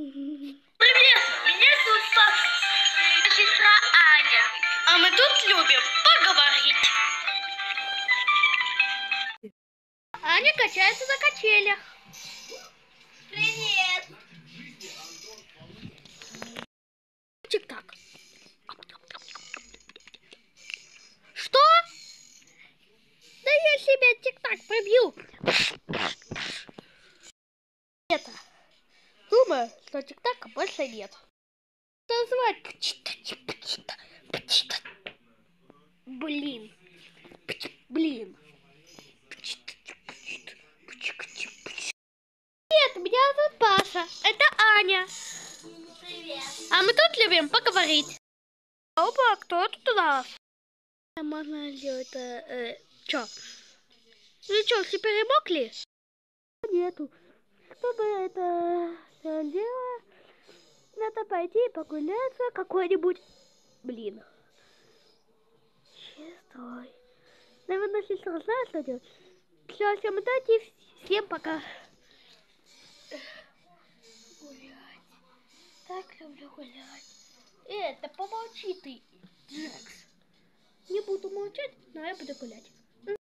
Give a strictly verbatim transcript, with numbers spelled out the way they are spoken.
Привет, меня зовут Саша, сестра Аня, а мы тут любим поговорить. Аня качается на качелях. Привет. Тик-так. Что? Да я себе тик-так пробью. Это. Думаю, что тик-така больше нет. Называют Блин. Блин. Привет, меня зовут Паша. Это Аня. Привет. А мы тут любим поговорить. Опа, кто тут у нас? Можно ли это... Э, чё? Ну чё, все перемокли? Нету. Чтобы это все дело, надо пойти погуляться какой-нибудь. Блин. Шестой. Наверное, сестра знает, что делать. Все, всем удачи, всем пока. Гулять. Так люблю гулять. Э, да помолчи ты, Джекс. Не буду молчать, но я буду гулять.